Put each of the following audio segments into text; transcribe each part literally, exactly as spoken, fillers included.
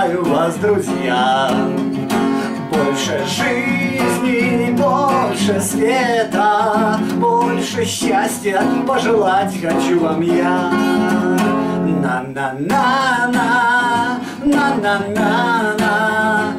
поздравляю вас, друзья. Больше жизни, больше света, больше счастья пожелать хочу вам я. На-на-на-на, на-на-на-на,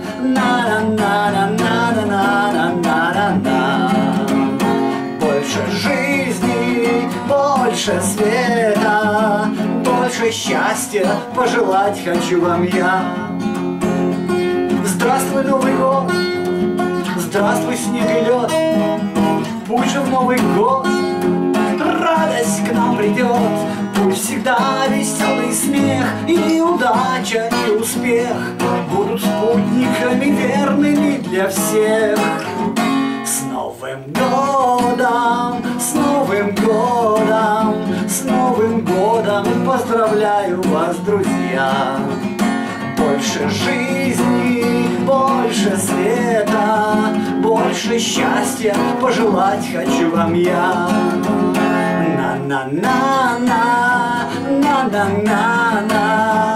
на-на-на-на-на-на-на-на-на. Больше жизни, больше света, больше счастья пожелать хочу вам я. Здравствуй, Новый год, здравствуй, снег и лед, пусть же в Новый год радость к нам придет. Пусть всегда веселый смех и удача, и успех будут спутниками верными для всех. С Новым годом, с Новым годом, с Новым годом поздравляю вас, друзья. Больше жизни, больше света, больше счастья пожелать хочу вам я. На-на-на-на, на-на-на-на,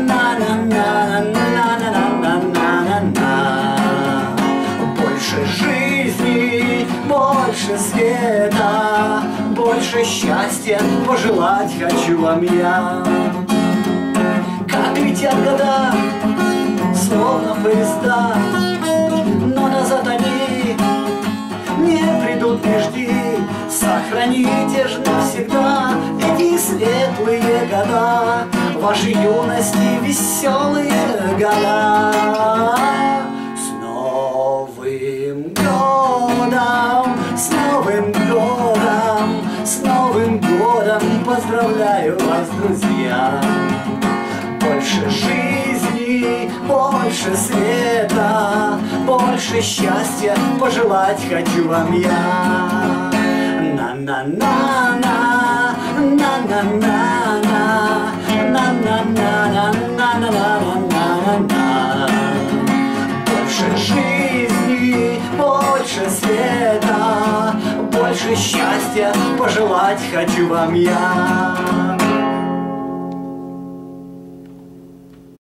на-на-на-на-на-на-на-на-на. Больше жизни, больше света, больше счастья пожелать хочу вам я. Как летят года, словно поезда, но назад они не придут, не жди. Сохраните ж навсегда эти светлые года, вашей юности веселые года. С Новым годом, с Новым годом, с Новым годом поздравляю вас, друзья. Больше жизни, больше света, больше счастья пожелать хочу вам я. На-на-на-на, на-на-на-на, на-на-на-на-на-на-на-на-на. Больше жизни, больше света, больше счастья пожелать хочу вам я.